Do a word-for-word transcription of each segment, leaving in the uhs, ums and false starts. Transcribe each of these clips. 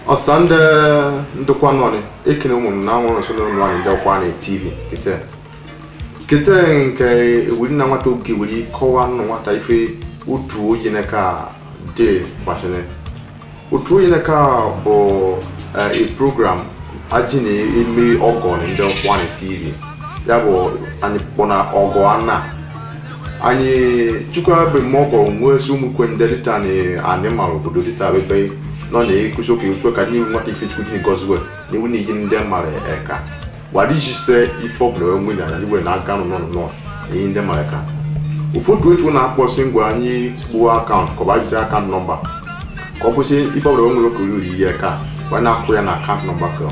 Osande ndokwa noni ekene umu na nwono so no nwa ndokwa na T V kete kete nke wuri na nwata oge wuri kowa no nwata ife utu oyi na ka de kwashene utu oyi na ka bo a program ajini eme ogo na ndokwa na T V ya bo ani pona ogo ana ani chukwa be mogo nwe so mu kwendeta ni animal obodo dita bebe no ne kusoke uso ka ni nwata ife chukwu ni gozwe ni wuni yin dem mare eka wadi jise ifo bro enwe na ni we na aka no no no yin dem mare eka ufotu etu na akpo singwa anyi bu account ko ba zi account number ko bo se ifo bro enwe ko ri eka wa na ko ya na account number ko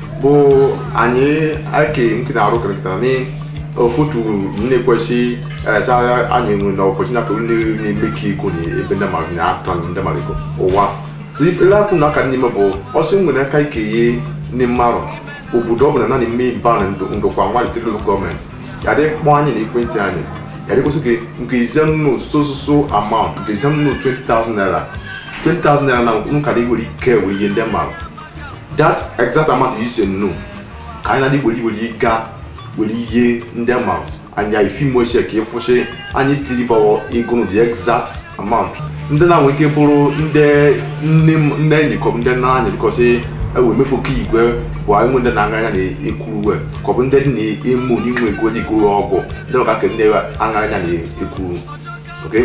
bo anyi ake mkina aro krekta ni ofotu nne kwesi sa anyi nwe na opportunity to ni make ko ni ebe na mare na account ndem mare ko owa so if la kuna ka ni mabo osin ngwe na kai ke ye ni maro obudo bo na ni me ban ndo ndo kwa nwa the local government ya de kpo anyi na ekwenti ani ya de ko so ke nke izam no so so so amount nke izam no twenty thousand naira twenty thousand naira na nka de wori ke we ye ndem maro that exact amount you say no ka na de wori wori ga wori ye ndem maro anya ifi mo se ke fose anyi deliver ego the exact amount ndị na nweke bụrụ ndị nne enyi kọbụ ndị na anya because e we mefoke igwe bụ anyị ndị na-anga anya na-ekwuru we kọbụ ndị dị na-emu n'inwe ego dị gụrụ ọgwụ ndị ọka ke ndị anga anya na-ekwuru okay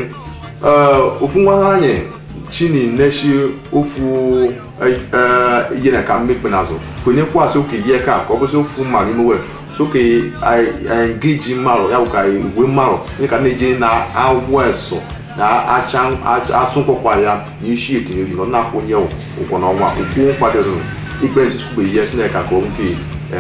ofu nwa anyị chini neshi ofu ihe na ka mmekpe n'azụ kwenye kwasị oke ihe ka ka ọ bụsị ofu mmadụ imewe soke engage mmadụ ya bụ ka igwe mmadụ nye ka na-eje na-agwọ eso na achang asunkwa ya ishi etiniri no na konye ukwo na ọnwa ukwu kwadoro ikpensi tukube yes na ka ko nke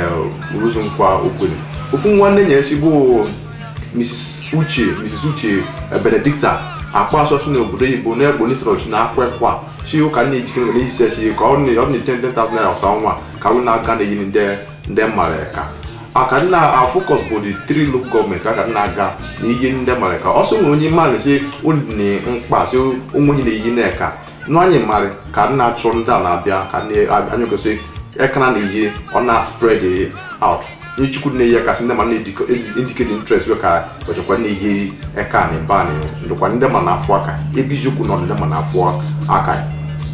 eh uruzu nkwa okwele ofu nwanne nya esi bụ Missus Uche Missus Uche Benedicta akpa so na obodo Igbo na egbo ni church na akwekwa chi ụka na ejike na isi esi ka ọ ni ọ ni ten thousand naira ọsa nwa ka we na aga na yin nde nde mare ka aka na a focus for the three local government aka na aga na ihe ndị mare ka ọsọ nwere onye mmadụ si oni mkpa si onwe na iyi na-eka no anyị mare ka na achọ ndị a na-abịa ka anyị gosi ekana na ihe ọ na spread out ni chukwu na ihe ka si ndị ma na indicate interest we ka ọchọkwa na ihe eka na ba na ndokwa ndị ma na afọ aka ebijokwu na ndị ma na afọ aka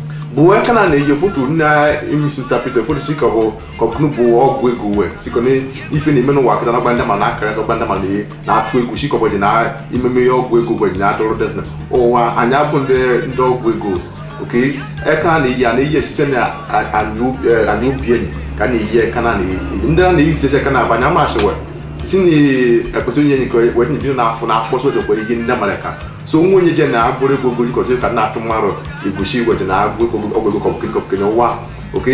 bụ ekana na ihe foto na misinterpret foto si ka bụ kọkunu bụ ọgwụ ego we si ka na ife na ime n'ụwa akịta na gbanda ma na akara na gbanda ma na atụ egwu si ka bụ dị na imeme ọgwụ ego we dị na atụrụ desna ụwa anya bụ ndị ndị ọgwụ ego okay ekana na ihe na ihe sise na anyu anyu bienyi ka na ihe ekana na ndị na ihe sise kana abanya ma ashewe si ni ekweto nye nke we ni bi na afọ na akpọso de kwa ihe ndị malaka so nwunye je na agboro ego goli ko se ka na atụ maro egushi we je na agbo ego ogbo ko kiko kenyo wa okay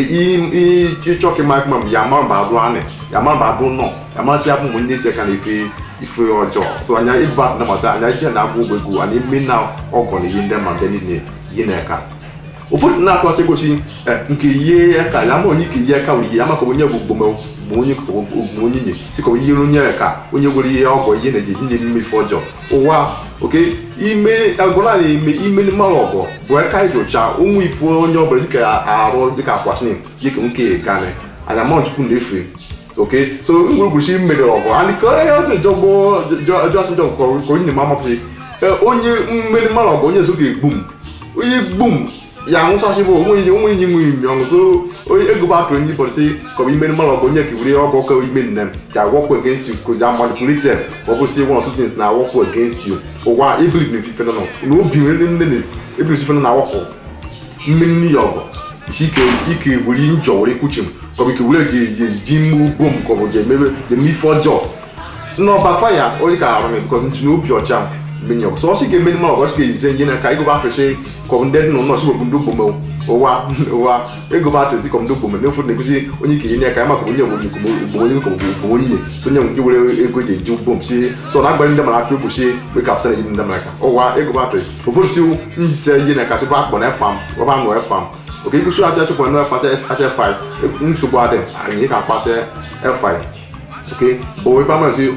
i i choke mark mam ya ma ba do ane ya ma ba do no ya ma si apu munye se ka na ife ife ojo so anya iba na ma sa anya je na agbo ego ani mi na ogo ni yinde ma de ni yi na ka ofutu na atọ segosi nke ihe ka ya ma onye ke ihe ka wuri ya maka onye gbugbo mo onye ko onye nye siko ihe onye ka onye gwere ihe ọgọ ihe na je nye mmiri ọjọọ ụwa okay ime agụla na ime ime mmanụ ọgọ bụ aka ijocha onwe ifo onye ọbụla dịka arụ dịka akwasị dịka nke gane anya ma chukwu na-efe okay so ngwugwuchi mmiri ọgọ and ka ya ọ jọgbo jọsị jọ ko onye ma mapụsị onye mmiri mmanụ ọgọ onye zo ga-egbum onye gbum ya nso asibo onwe onwe yin nwe mi on so ego ba to nyi policy ko bi men malo ko nye ki wure ogo ko bi men nem ya work against you ko ja manipulate or go say one or two things na work against you o wa e believe ni fi fe no no bi we ni ni e believe fi na work men ni yogo isike ike wuri njo wuri kuchim ko bi ki wure je ji mu bom ko bo je mebe je mi for job no ba fire only ka aro me because nti no bi o cham minyo so si ke men malo ko si ke zen na ka ego ba fe ko nded no no so bu ndo bomo owa owa ego ba to si ko ndo bomo no fu ne kusi onye ke yin ka ma ko onye wo ni ko bo onye ko bo onye so nye ngi wore ego je ju bom si so na gba ndem na atu ku si we ka psa yin ndem na ka owa ego ba to o fu si nse yin ka so ba ko na fam wo ba no fam okay ku so ata to ko no fa se five nsu gba dem anyi ka pa se f five okay bo we fam si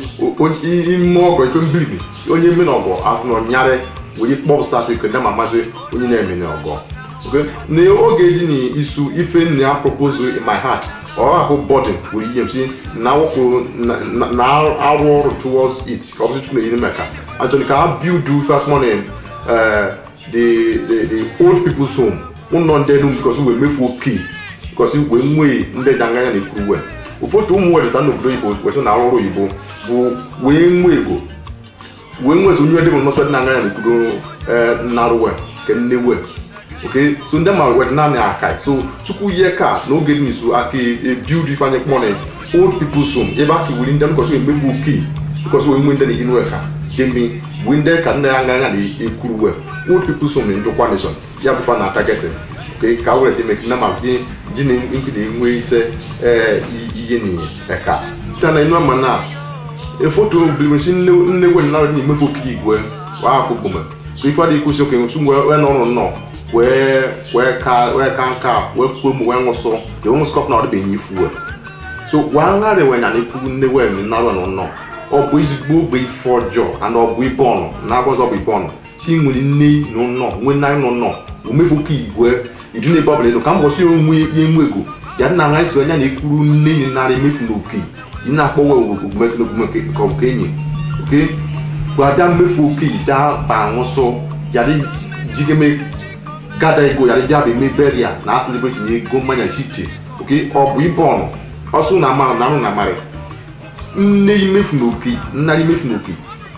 o mo ko to mbibi onye mi no go afu no nyare we pop sa se ko na mama se onye na emi na ogo okay ne oge di ni isu ife ni a propose in my heart or I hope burden we yem see now now I work towards it obviously to me make actually can build do fact money uh the the the old people's home uno ndenu because we make okay because we nwe nde danganya na kuwe ufoto umwe de tanu do ibo we so na oro ibo bu we nwe ego we nwe so nwe de mo so na nganya na kudo eh naruwe kenewe okay so ndema we na na akai so tuku ye ka no get me so ake a build if any money old people's home e ba ki we ndem because we make okay because we nwe nde ni inwe ka demi we nde ka na nganya na ekuruwe old people's home in Jokwa nation ya bu fa na target okay ka we de make na ma di di ni nkide nwe ise eh iye ni eka tana inu amana e photo bi me sin ne we na ni mefo ki igwe wa akogoma so if ade ikusi okay so we no no no we we ka we kan ka we kwemu we ngoso de won scoff na de benyi fu so wa ngare we na ne ku ne we ni na no no obo izigbo be forjo and obo ibon na go so be ibon si nwuni ni no no we na no no o mefo ki igwe idune bubble no kan go si onwu ye nwego ya na ngai so anya na ekuru nne ni na re mefu no ki ina kpo we ogumefu no gumefu ko kenyi okay gwa da mefu ki da ba won so ya ri jigeme gada ego ya ri bia be me beria na celebrate ni ego manya shite okay obu ibon osu na ma na na mare nne mefu no ki na ri mefu no ki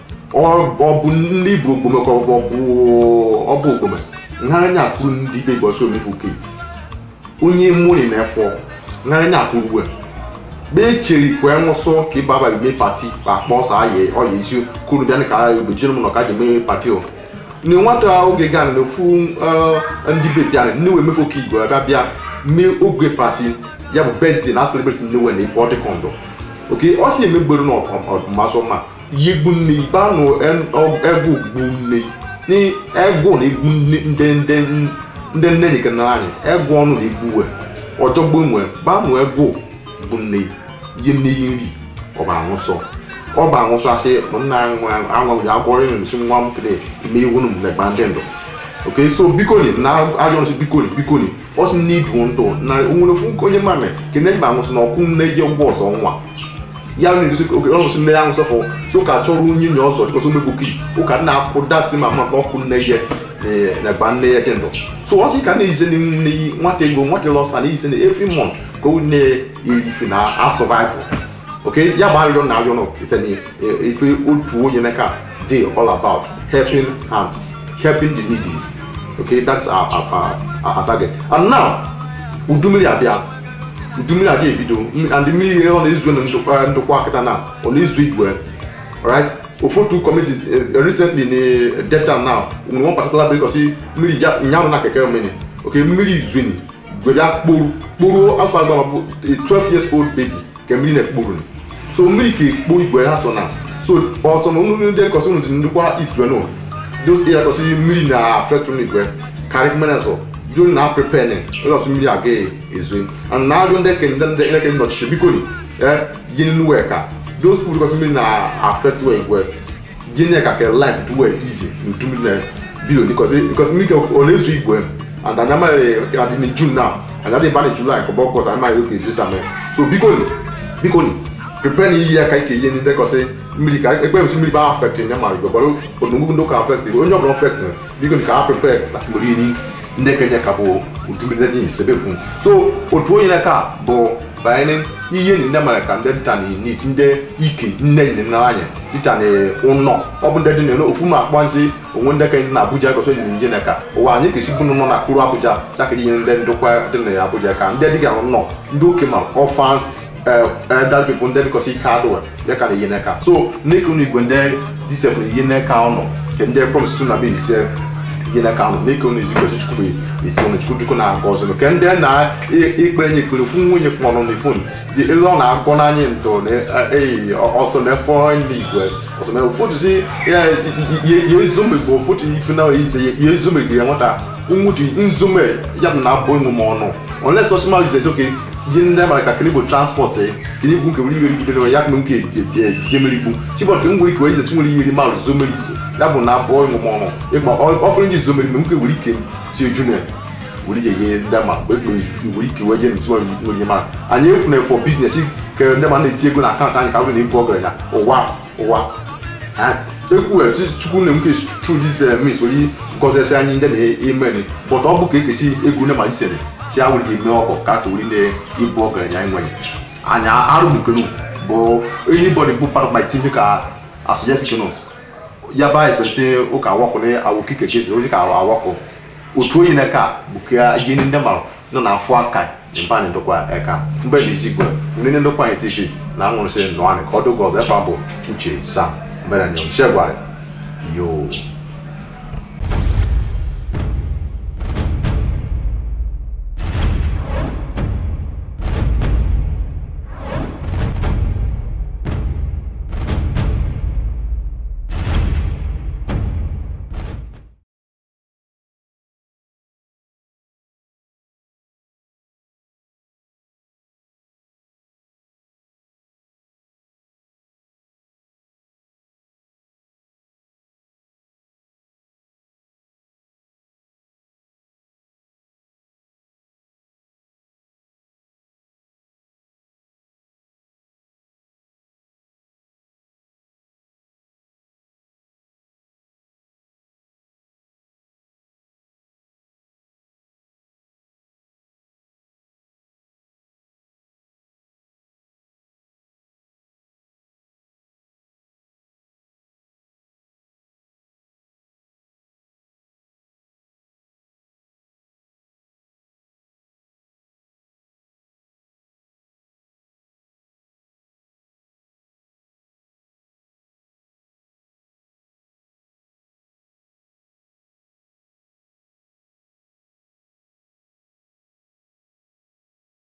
obu nne bu ogume ko obu obu ogume nganya kuru ndi be go so mefu ki onye muri na efo nganya akuruwe be chiri kwa ngoso ki baba me party ba kposa aye o ye ju kuru bia ka be jinu no ka je me party o ni nwata oge gan no fu ndi be bia ni we mefo ki go bia bia me ogwe party ya bo birthday na celebrate ni we na body condo okay o si me gboro no ma so ma yegbu ni ba no egu gbu ni ego na egbu nde nde nde nne ni kana ani ego onu na egbu we ojogbo nwe ba nu ego gbu nne ye nne yiri oba anwo oba anwo so ase na anwa anwa ya agore ni so nwa mkede me ewu nu le bandendo okay so bikoni na ajon so bikoni bikoni o si need one to na onwo fu konye mame kene ba anwo so na okun na je ogbo so nwa ya ni so okay onwo so na anwo so fo so ka choru nyi nyo so because o me buki o ka na product ma ma okun na ye na bande ye tendo so what you can is in the what they go what they lost and is in every month go ne if na a survival okay ya ba you now you know if we old you neka they all about helping hands helping the needy okay that's our our, our target and now udumili abia udumili abia bido and the me on Israel and to kwa kita na on Israel well all right Ofotu committed uh, recently in uh, data now in one particular because see mili ja nyam na keke meni okay mili zwini gbeja kporu kporu afa gba a twelve years old baby ke mili na kporu so mili ke kpo igwe na so na so also no no dey because no dey kwa east no those areas because mili na affect me igwe carry men so do na prepare a lot of mili again is win and now don't dey can then dey can not should be good eh yin worker those people because me na affect where well gene ka ke life do well easy you do me bill because because me always week well and I am at in June now and I dey ban in July ko because I am okay this am so because because prepare ni year ka ke yen dey because me ka e pe me ba affect nyam ma go but onungu ndo ka affect onye obro affect because ka prepare la mo ni ndeke nya ka bo do me dey sebe fun so otuo yen ka bo baene iye ni na mara kan dey tan ni nde ike nne ni na anya ditane unno obunde dị no ofuma akpansi onwe ndeke na Abuja ko so ni nje na ka o wa anyị kesi bunu no na kuru Abuja sakiri yen nde ndokwa dị na Abuja ka nde diga no ndoke ma orphans eh elder people nde ko si kado ya ka yen na ka so neku ni gwende disef ni yen na ka ono ke nde promise na be disef yen na ka ono neku ni ziko chukwu isi onu chukwu diko na gozo no ke nde na ikpe nye kuru fun nwunye kpono ni phone di elo na akọ na anyị nto na eh also na for ni gwe also na foto si ya ye zoom go foto if na is ye zoom go nwata umuti nzume ya na abo mu mo no unless social is okay yin na ma ka kinibo transport eh kinibo nke wuri yiri gidelo ya mu nke gemelibu chibot ngwe ko ize tumuri yiri ma zoom is ya bụ na abo mu mo no e gba offering zoom mu nke wuri ke ti junior wuri je ye ndama we wuri ki weje nti wuri ma anye ekune for business ke ndama na ti ego na account anyị ka we na ibu ogere na ụwa ụwa ah eku e chukwu na mke through this means wuri cause anyị ndị na email but ọ bụ ka ekesi ego na ma isere si awuri ji me ọkọ ka to wuri na ibu ogere nya enwe anya arụ mkenu bo anybody who part of my team ka I suggest you know yaba especially o ka work ni awoki kekesi o ji ka awako otu oyi na ka bukia yini ndema no na afọ aka mpa ni ndokwa eka mbe ni zigwe ni ndokwa ni T V na anwụrụ se no ani kodo gozo e fa bụ uche sa mbere nyo shegware yo